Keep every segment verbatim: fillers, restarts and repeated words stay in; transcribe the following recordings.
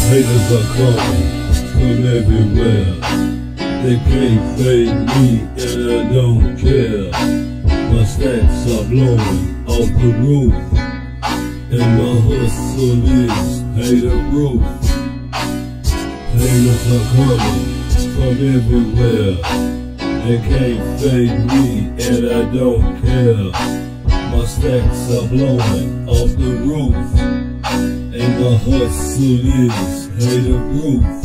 Haters are coming from everywhere. They can't fade me and I don't care. My stacks are blowing off the roof, and my hustle is hater proof. Haters are coming from everywhere. They can't fade me and I don't care. My stacks are blowing off the roof, and my hustle is hater proof.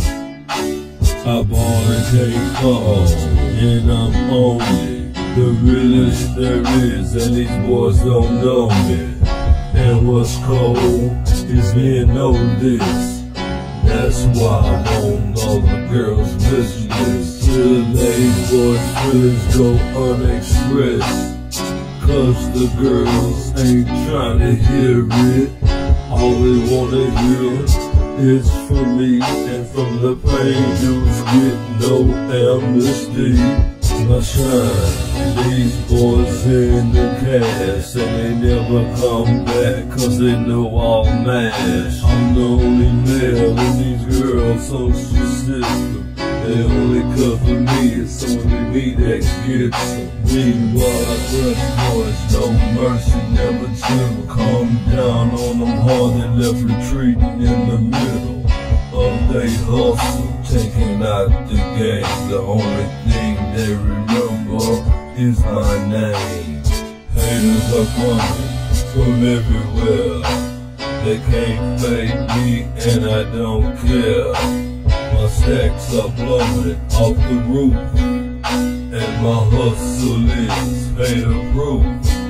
I ball and can't fall, and I'm on it. The realest there is, and these boys don't know me. And what's cold is men know this. That's why I'm on all the girls' business. Till these boys' feelings go unexpressed, cause the girls ain't trying to hear it. All they wanna hear is from me, and from the pain dudes get no amnesty. I shine these boys in the cast, and they never come back cause they know I'll mash. I'm the only male in these girls' social system. They only cover me, it's only me that gets them. Meanwhile, I crush boys, no mercy, never gentle. Calm down on them hard, they left retreating in the middle of they hustle, taking out the game. The only thing they remember is my name. Haters are coming from everywhere. They can't fade me and I don't care. My stacks are blowing off the roof, and my hustle is hater proof.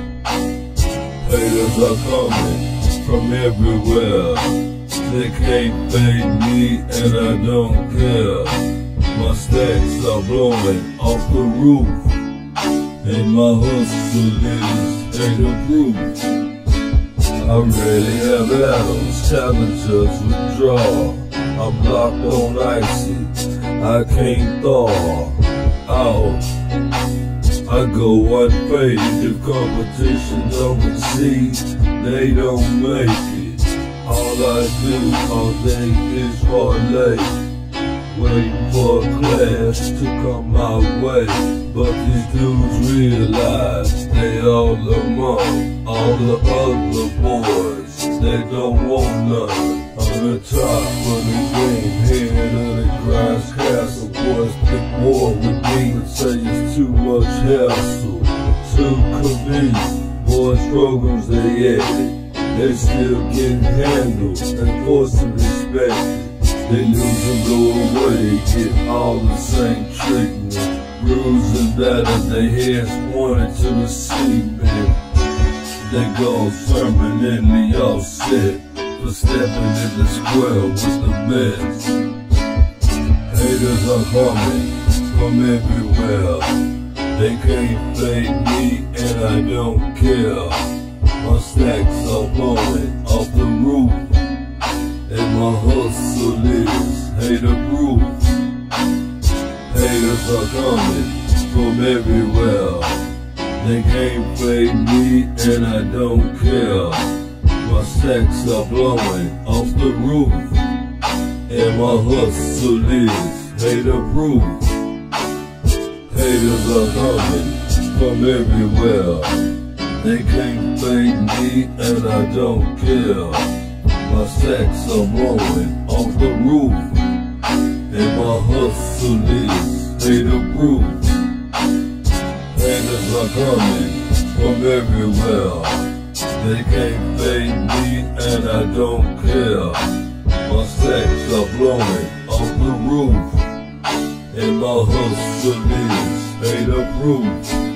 Haters are coming from everywhere. They can't fade me and I don't care. My stacks are blowing off the roof, and my hustle is hater proof. I really have atoms, challengers withdraw. I'm locked on icy, I can't thaw out. I go unfazed if competition don't concede, they don't make it. All I do all day is parlay, waiting for a class to come my way. But these dudes realize they all among all the other boys, they don't want none. On the top of the game, head of the grind's castle. Boys pick war with me and say it's too much hassle. Too convenient, boys programs they added, they still getting handled and forced to respect it. They lose and go away, get all the same treatment. Bruised and battered, their heads pointed to the cement. They go permanently offset for stepping in the square with the best. Haters are coming from everywhere. They can't fade me and I don't care. My stacks are blowing off the roof, and my hustle is hater proof. Haters are coming from everywhere. They can't fade me and I don't care. My stacks are blowing off the roof, and my hustle is hater proof. Haters are coming from everywhere. They can't fade me and I don't care. My stacks are blowing off the roof, and my hustle is hater proof. Haters are coming from everywhere. They can't fade me and I don't care. My stacks are blowing off the roof, and my hustle is hater proof.